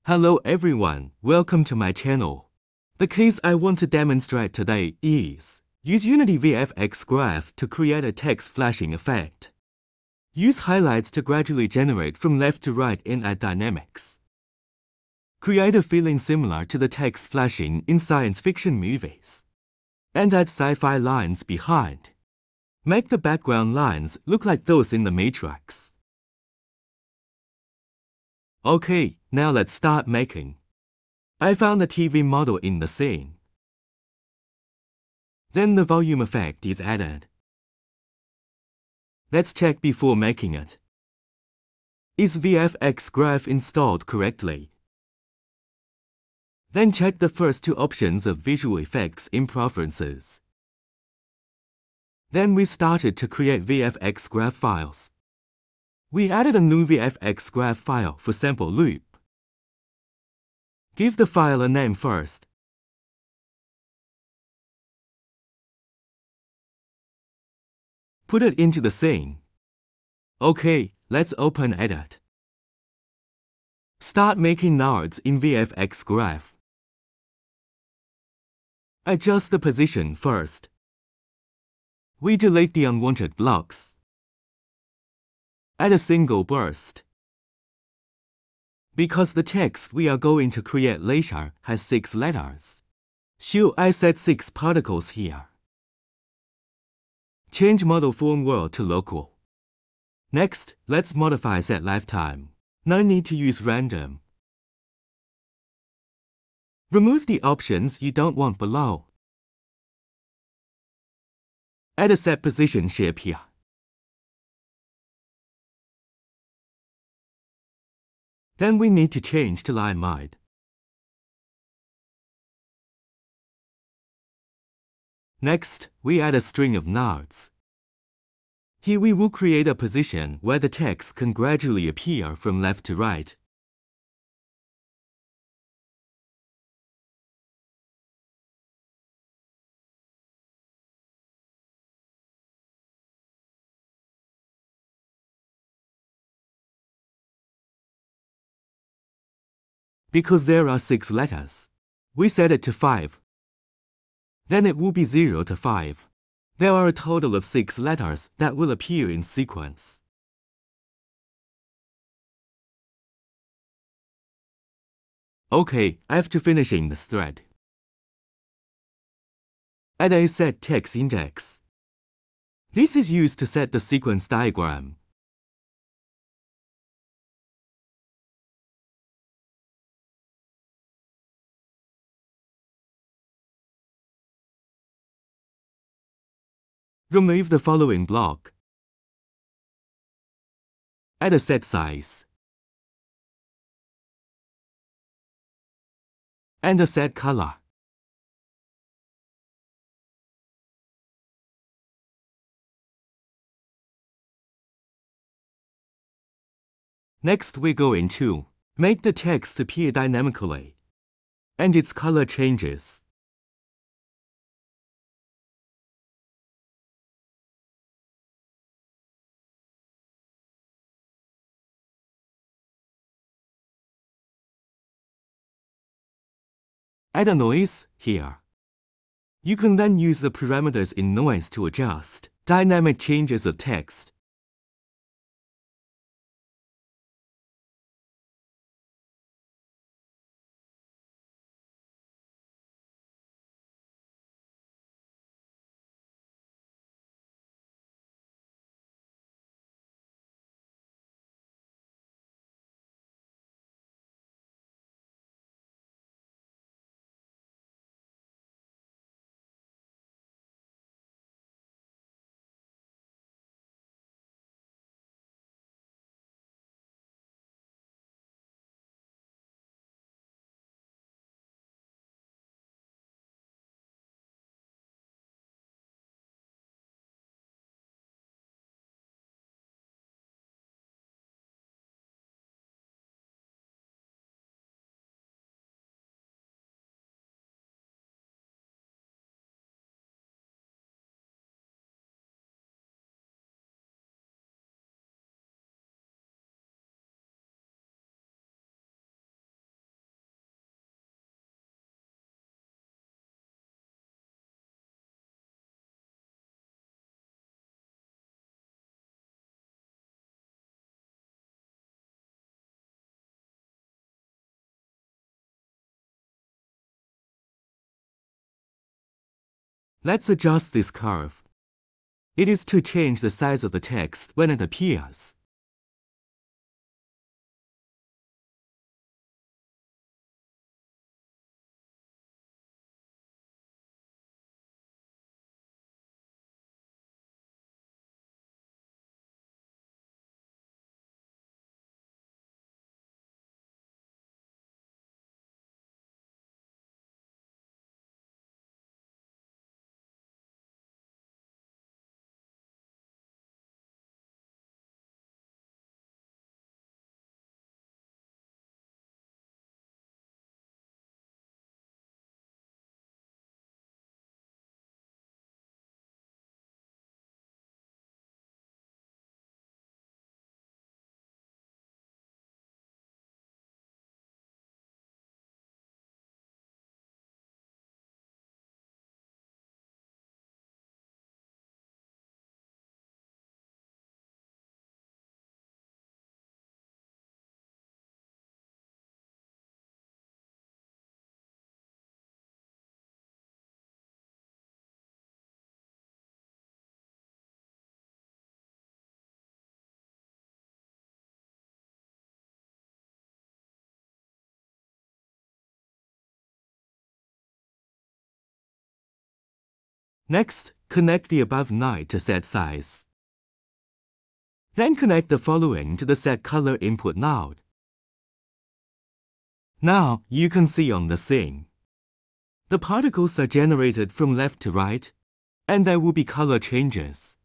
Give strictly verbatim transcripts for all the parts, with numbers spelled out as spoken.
Hello everyone, welcome to my channel. The case I want to demonstrate today is use Unity V F X graph to create a text flashing effect. Use highlights to gradually generate from left to right and add dynamics. Create a feeling similar to the text flashing in science fiction movies. And add sci-fi lines behind. Make the background lines look like those in the Matrix. Okay, now let's start making. I found a T V model in the scene. Then the volume effect is added. Let's check before making it. Is V F X graph installed correctly? Then check the first two options of visual effects in preferences. Then we started to create V F X graph files. We added a new V F X graph file for sample loop. Give the file a name first. Put it into the scene. Okay, let's open Edit. Start making nodes in V F X graph. Adjust the position first. We delete the unwanted blocks. Add a single burst. Because the text we are going to create later has six letters, should I set six particles here? Change model form world to local. Next, let's modify set lifetime. No need to use random. Remove the options you don't want below. Add a set position shape here. Then we need to change to line mode. Next, we add a string of nodes. Here we will create a position where the text can gradually appear from left to right. Because there are six letters, we set it to five. Then it will be zero to five. There are a total of six letters that will appear in sequence. Okay, after finishing this thread, add a set text index. This is used to set the sequence diagram. Remove the following block. Add a set size. And a set color. Next, we're going to make the text appear dynamically, and its color changes. Add a noise here. You can then use the parameters in noise to adjust dynamic changes of text. Let's adjust this curve. It is to change the size of the text when it appears. Next, connect the above node to set size. Then connect the following to the set color input node. Now you can see on the scene. The particles are generated from left to right, and there will be color changes.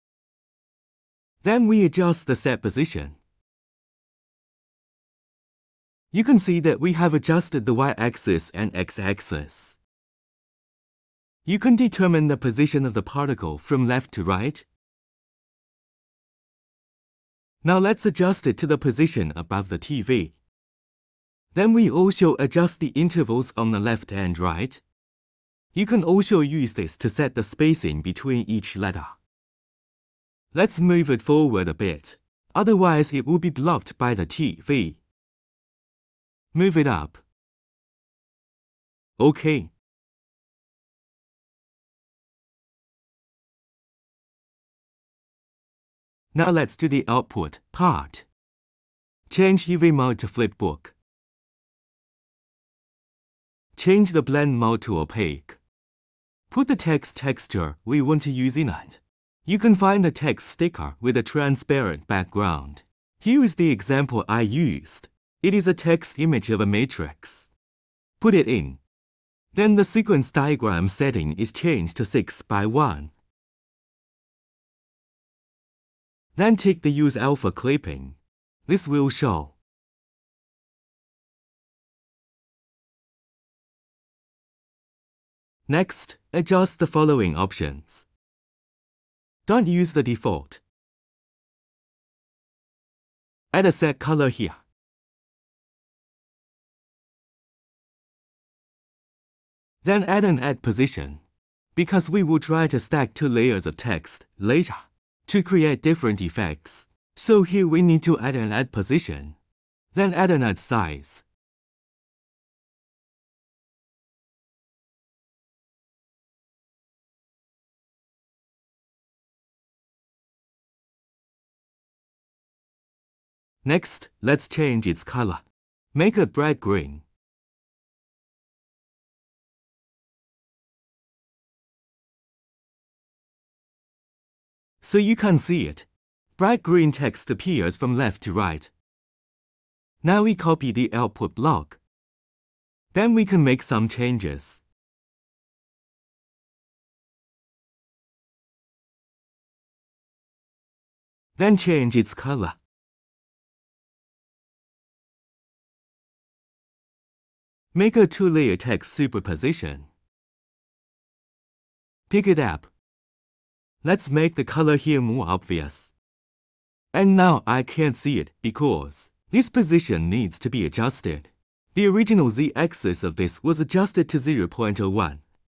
Then we adjust the set position. You can see that we have adjusted the y-axis and x-axis. You can determine the position of the particle from left to right. Now let's adjust it to the position above the T V. Then we also adjust the intervals on the left and right. You can also use this to set the spacing between each letter. Let's move it forward a bit, otherwise it will be blocked by the T V. Move it up. OK. Now let's do the output part. Change U V mode to flipbook. Change the blend mode to opaque. Put the text texture we want to use in it. You can find a text sticker with a transparent background. Here is the example I used. It is a text image of a matrix. Put it in. Then the sequence diagram setting is changed to six by one. Then tick the Use Alpha clipping. This will show. Next, adjust the following options. Don't use the default. Add a set color here. Then add an add position, because we will try to stack two layers of text later to create different effects. So here we need to add an add position, then add an add size. Next, let's change its color. Make it bright green. So you can see it. Bright green text appears from left to right. Now we copy the output block. Then we can make some changes. Then change its color. Make a two-layer text superposition. Pick it up. Let's make the color here more obvious. And now I can't see it because this position needs to be adjusted. The original z-axis of this was adjusted to zero point zero one.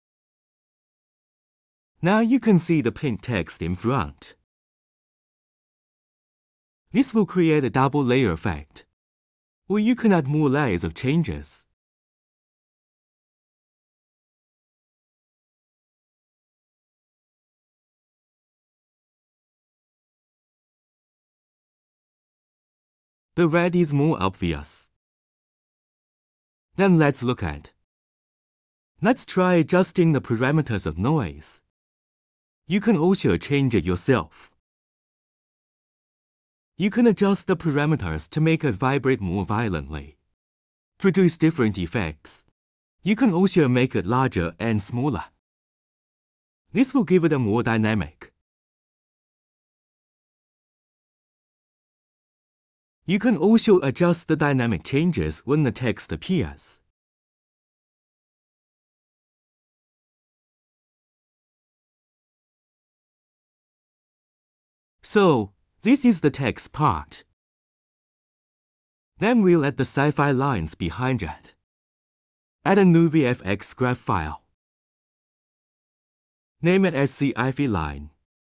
Now you can see the pink text in front. This will create a double layer effect. Or you can add more layers of changes. The red is more obvious. Then let's look at. Let's try adjusting the parameters of noise. You can also change it yourself. You can adjust the parameters to make it vibrate more violently, produce different effects. You can also make it larger and smaller. This will give it a more dynamic. You can also adjust the dynamic changes when the text appears. So, this is the text part. Then we'll add the sci-fi lines behind it. Add a new V F X graph file. Name it as Sci-fi line.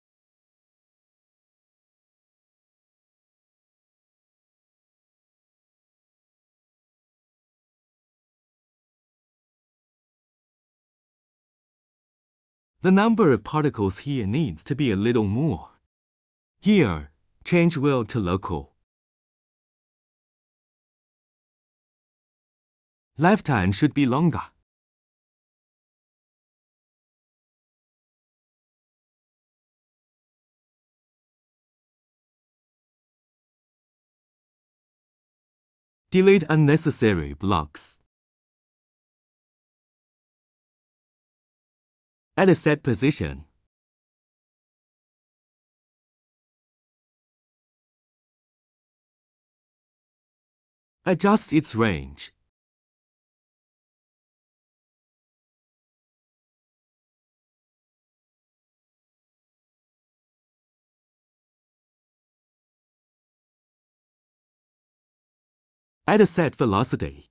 The number of particles here needs to be a little more. Here, change world to local. Lifetime should be longer. Delete unnecessary blocks. Add a set position. Adjust its range. Add a set velocity.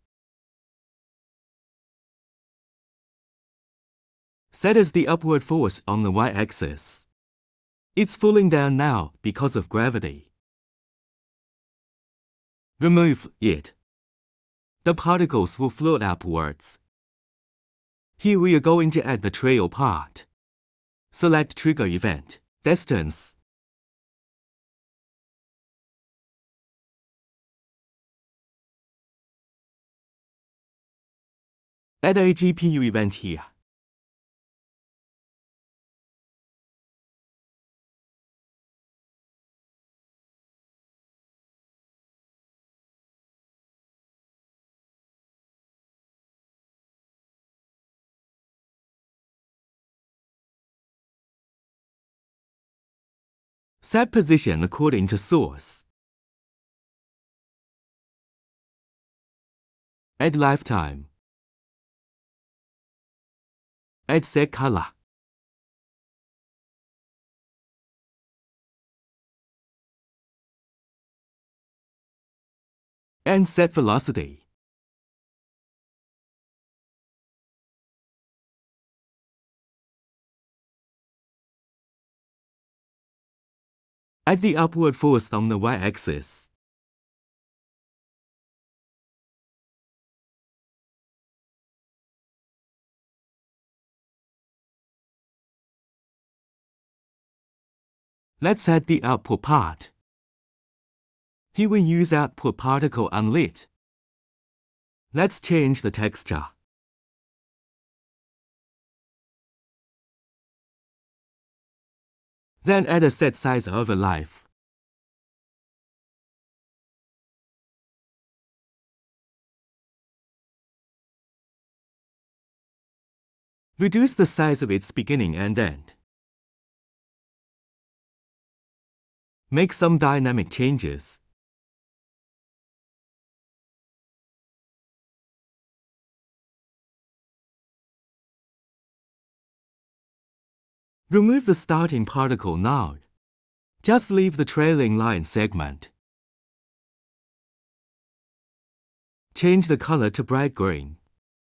Set as the upward force on the y-axis. It's falling down now because of gravity. Remove it. The particles will float upwards. Here we are going to add the trail part. Select Trigger Event, Distance. Add a G P U event here. Set position according to source. Add lifetime. Add set color. And set velocity. Add the upward force on the y-axis. Let's add the output part. Here we use output particle unlit. Let's change the texture. Then add a set size over life. Reduce the size of its beginning and end. Make some dynamic changes. Remove the starting particle node. Just leave the trailing line segment. Change the color to bright green.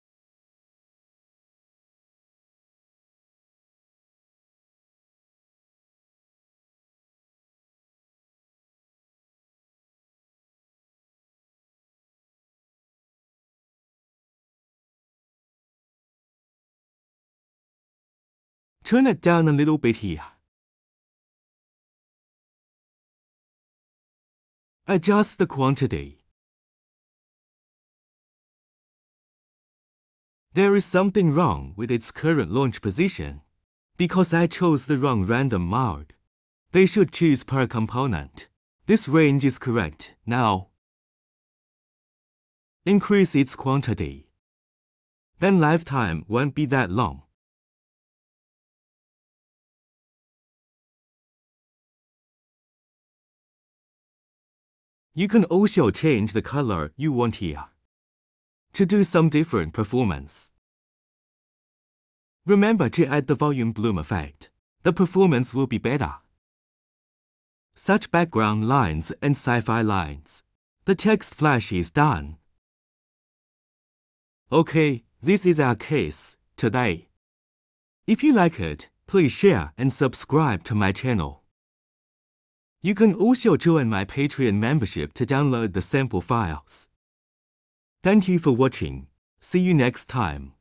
Turn it down a little bit here. Adjust the quantity. There is something wrong with its current launch position because I chose the wrong random mode. They should choose per component. This range is correct. Now, increase its quantity. Then lifetime won't be that long. You can also change the color you want here to do some different performance. Remember to add the volume bloom effect. The performance will be better. Such background lines and sci-fi lines. The text flash is done. Okay, this is our case today. If you like it, please share and subscribe to my channel. You can also join my Patreon membership to download the sample files. Thank you for watching. See you next time.